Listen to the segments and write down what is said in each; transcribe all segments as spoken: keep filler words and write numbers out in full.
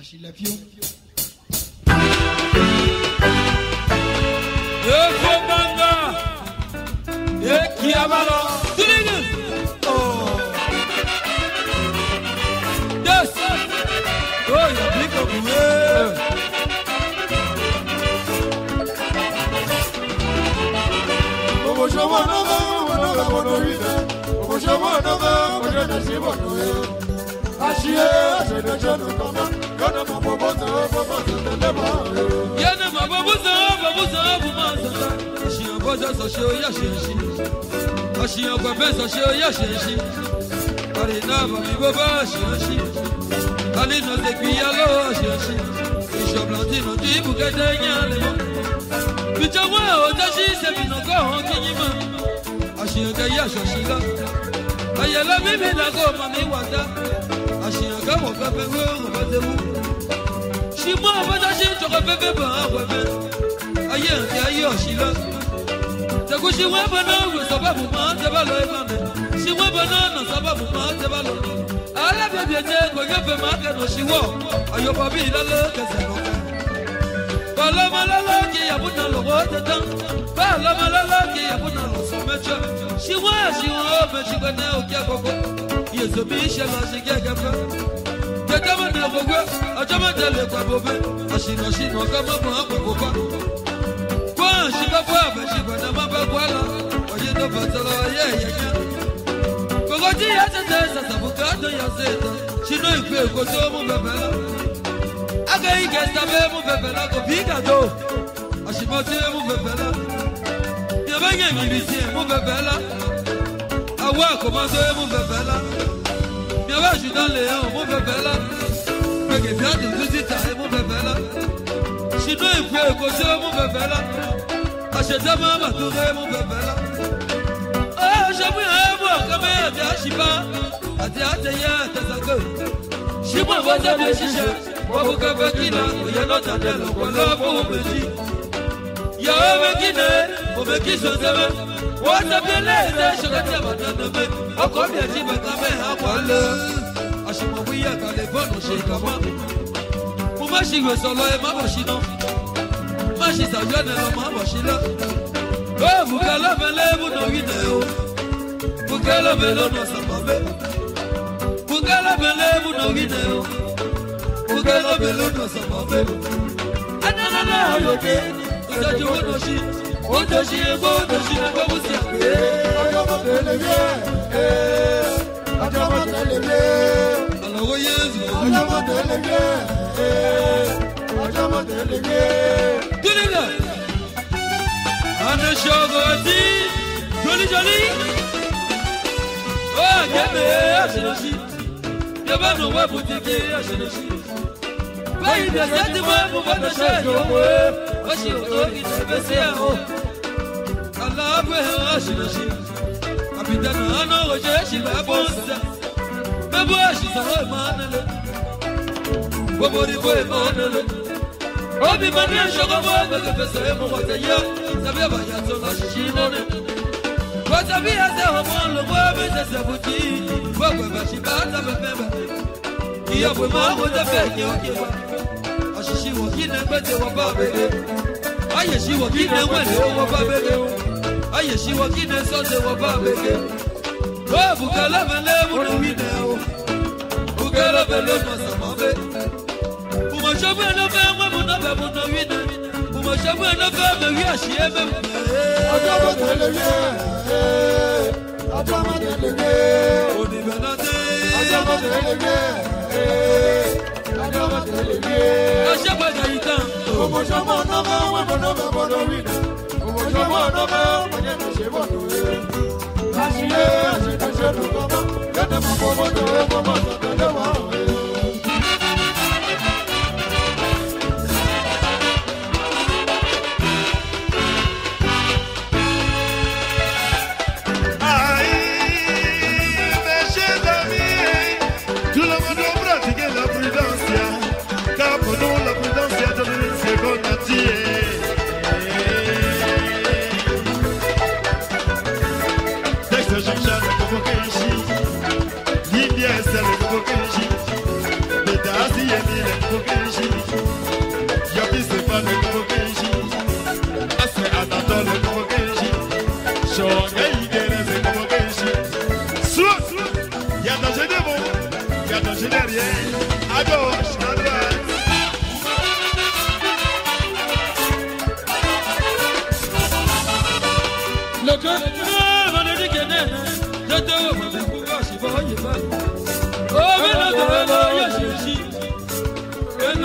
Achille Pio. Ekobanga, Ekiamalo, Tuligu. Oh, yes. Oh, you pick up here. Como chamo no no no no no vida. Como chamo no no no no se bono. Achille, je ne je ne comment. Kana mabobozo bobozo telema. Yana mabobozo bobozo bobozo. Achille bozo so show ya shenshi. Achille kwa so show ya shenshi. Arina ba mi baba shenshi. Ali no te kiyalo shenshi. Isho blondino di bukete nyale. Bichawa otashi se binoko kinyima. Achille ga ya shoshila. Ayala bibi na go mami wata. Achille ga mo ka pe go batebu. Shimo abadashi to ka pe pe ba webe. Aye ya yo shila. Takushi weba na we sababu ma tebalo ebane. Shi weba na na sababu ma tebalo. Ala bebe je go yefe ma ke no shiwo. Ayo babi la le keseno. Bala malala ki yabuna lo wotata. Bala malala ki yabuna lo somecha. Shi wa shi wa me shi go na okia koko. Yeso bi she la shi ge ge fa. Tetama na gogo, ajama tele kwa bobe. Ashino shino kama mo akwa boba. Kwa shi ka fa be shi go na maba kwala. Oye do batala ye ye ye. Gogo ji ya tete sa sabuka do ya zeta. Shino ikwe ko so mo bebela. Aga ike sabe mo bebela ko biga do. Ashimote mo bebela. Ya banya mi bisi mo bebela. Awa ko ma do mo bebela. Ya ba ju dans les mo bebela. Pege bia de visita mo bebela. Shino ikwe ko so mo bebela. Acheta mama to mo bebela. Ah, j'aime un comme ya shiba. Ati ati ya tasako. Shimo boza de shisha. Wabuka bakina, ya nota de lo kwala bo beji. Ya bekine, o bekiso zeme. Wata beleze shokati batana me. Akobi ati bakame akwala. Ashimo wiya kale bono shekama. Mumashi we solo e mabashino. Mashi sajane lo mabashila. Oh, bukala bele buno video. Bukala bele no samabe. Bukala bele buno video. Bukala bele no samabe. Anana na yoke. Usaji wono shi. Wono shi ego no shi ego busia. Ajama televie. Eh. Ajama televie. Alo yezu. Ajama televie. Eh. Ajama televie. Tulinga. Ane shogoti. Joli joli. Oh, kebe ashinoshi. Yabano wa butike ashinoshi. Bayi de sati wa mu bana shayo. Washi ogi tebese aho. Allah bwe ashinoshi. Abidana ano oje shi babonsa. Bebo ashi so manale. Bobori boy manale. Obi mani shogo bo ke pese mo wataya. Sabia ba ya so na shinone. Sabia se homo lo bo be se sabuti. Bogwe ba shi ba ta be be. Iya bwe ma wo da be ke o ke wa. Ashishi wo kine gbete wo ba be. Aye shi wo kine wele wo ba be. Aye shi wo kine so se wo ba be. O bukala mele mu no wine o. Bukala mele no sama be. Umo shobe no be mo mo no be mo no wine. Umo shobe no be me wi ashie be. Ajama televie. Eh. Ajama televie. Odi benate. Ajama televie. Eh. Ajama televie. Ashaba gaita. Como chamo no me mo no me bono vida. Como chamo no me mo no se bono. Achille, achille je ne comment. Kana mabobozo bobozo telema. Yes,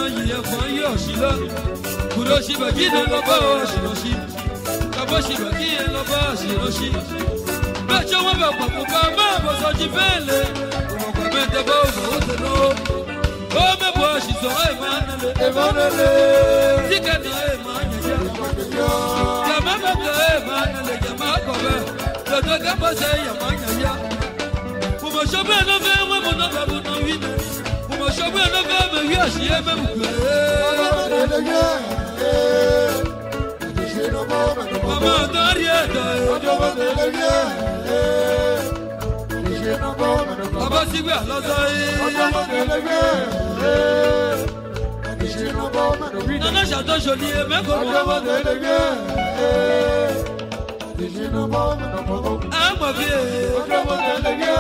yìí ẹ̀fọn yóò ṣí lọ. Kùdó ṣì bàkí ní lọ́bọ̀ ṣìlọ́ ṣí. Kàbọ̀ ṣì bàkí ní lọ́bọ̀ ṣìlọ́ ṣí. Bẹ́ẹ̀ ṣé wọ́n bẹ̀ pàpọ̀ ká máa bọ̀ sọ́jí fẹ́lẹ̀. Òwò kà mẹ́tẹ̀ bá òwò ó ti lọ. Ó mẹ́bọ̀ ṣìṣọ́ ẹ̀ máa nílé. Ẹ̀ máa nílé. Tíkẹ́ náà ẹ̀ máa yẹ̀yẹ́. Jàmá bẹ̀tẹ̀ ẹ̀ máa nílé jàmá kọ̀ bẹ́ẹ̀. Tètè kápẹ́ sẹ́ yàmá yẹ̀yẹ́. Kùmọ̀ ṣọ́bẹ̀ ẹ̀ náà fẹ́ wọ́n mọ̀ náà bẹ̀ mọ̀ náà wí náà. Kùmọ̀ ṣọ́bẹ̀ ẹ̀ náà fẹ́ mẹ̀ wí àṣìyẹ́ mẹ́ Mama dari eta Baba sigbe alazai Nana jato joli e me ko Ama vie